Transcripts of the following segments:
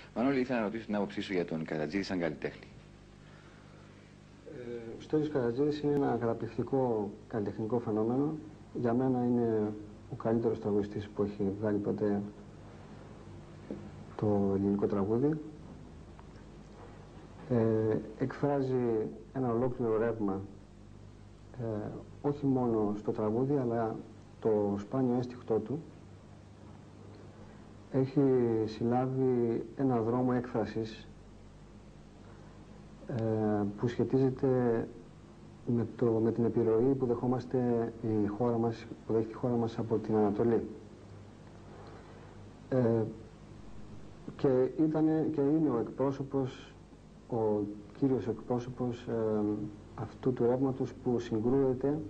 Μανώλη, ήθελα να ρωτήσω την άποψή σου για τον Καρατζίδη σαν καλλιτέχνη. Ο Στέλιος Καρατζίδης είναι ένα καταπληκτικό καλλιτεχνικό φαινόμενο. Για μένα είναι ο καλύτερος τραγουδιστής που έχει βγάλει ποτέ το ελληνικό τραγούδι. Εκφράζει ένα ολόκληρο ρεύμα, όχι μόνο στο τραγούδι, αλλά το σπάνιο ένστικτό του. Έχει συλλάβει ένα δρόμο έκφρασης που σχετίζεται με την επιρροή που δεχόμαστε που δέχεται η χώρα μας από την Ανατολή. Και είναι ο εκπρόσωπος, ο κύριος εκπρόσωπος αυτού του ρεύματος που συγκρούεται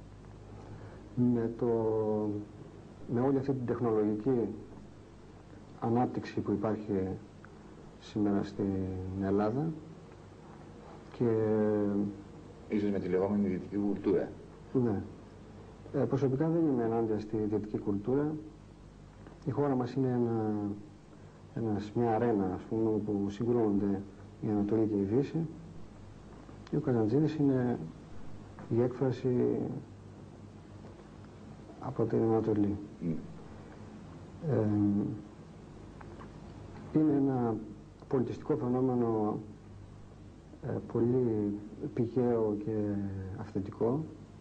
με όλη αυτή την τεχνολογική ανάπτυξη που υπάρχει σήμερα στην Ελλάδα και ίσως με τη λεγόμενη δυτική κουλτούρα. Ναι. Προσωπικά δεν είμαι ενάντια στη δυτική κουλτούρα. Η χώρα μας είναι μια αρένα, ας πούμε, όπου συγκρούονται η Ανατολή και η Δύση. Και ο Καρατζίδης είναι η έκφραση από την Ανατολή. Είναι ένα πολιτιστικό φαινόμενο πολύ πηγαίο και αυθεντικό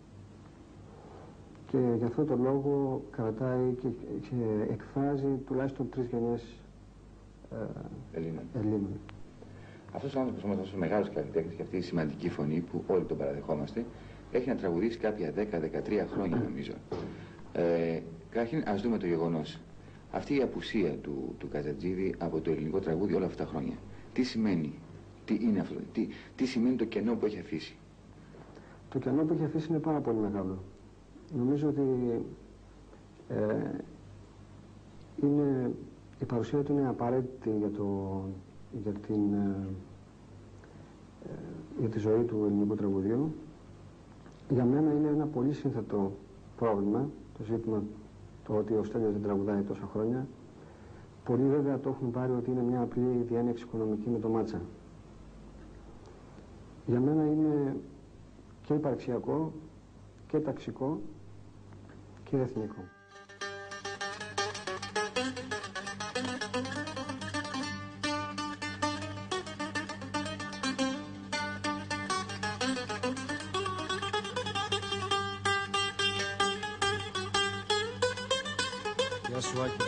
και γι' αυτό το λόγο κρατάει και εκφράζει τουλάχιστον 3 γενιές Ελλήνων. Αυτός ο άνθρωπος όμως, ο μεγάλος καλλιτέχνης και αυτή η σημαντική φωνή που όλοι τον παραδεχόμαστε, έχει να τραγουδήσει κάποια 10-13 χρόνια νομίζω. Καταρχήν ας δούμε το γεγονός. Αυτή η απουσία του Καρατζίδη από το ελληνικό τραγούδι όλα αυτά τα χρόνια. Τι σημαίνει, τι είναι αυτό, τι σημαίνει το κενό που έχει αφήσει. Το κενό που έχει αφήσει είναι πάρα πολύ μεγάλο. Νομίζω ότι η παρουσία του είναι απαραίτητη για τη ζωή του ελληνικού τραγουδιού. Για μένα είναι ένα πολύ σύνθετο πρόβλημα το ζήτημα το ότι ο Στέλιος δεν τραγουδάει τόσα χρόνια. Πολλοί βέβαια το έχουν πάρει ότι είναι μια απλή διένεξη οικονομική με το μάτσα. Για μένα είναι και υπαρξιακό και ταξικό και εθνικό. Γεια σου, Άκη.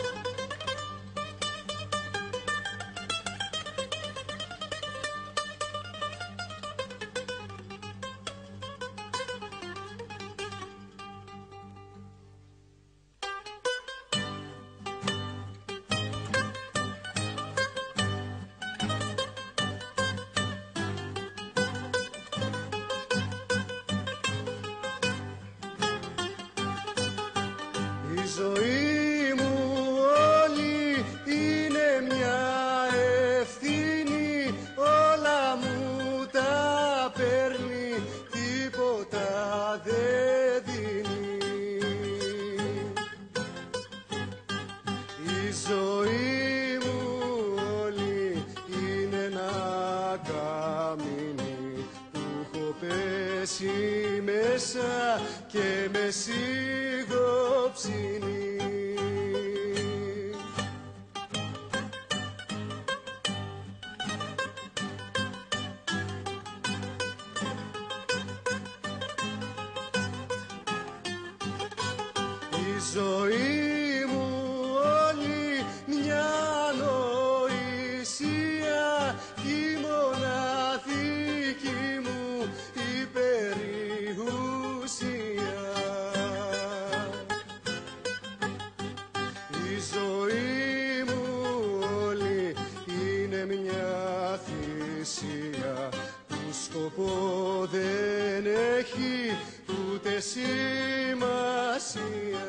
Η ζωή μου όλη είναι μια ευθύνη, όλα μου τα παίρνει, τίποτα δεν δίνει. Η ζωή μου όλη είναι ένα καμίνι που έχω πέσει μέσα και με σιγοψίνει. Η ζωή μου όλη μια νοησία, η μοναδική μου η περιουσία. Η ζωή μου όλη είναι μια θυσία που σκοπό δεν έχει ούτε σημασία.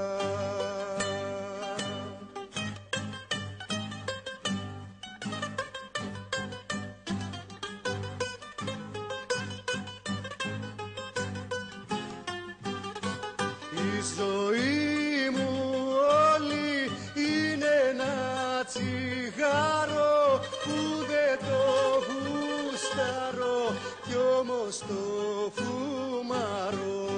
Η ζωή μου όλη είναι ένα τσιγάρο στο φουμαρό.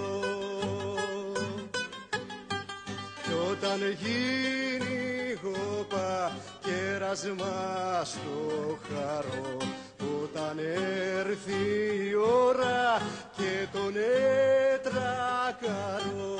Κι όταν γίνει γόπα κέρασμα στο χαρό, όταν έρθει η ώρα και τον έτρακαρό,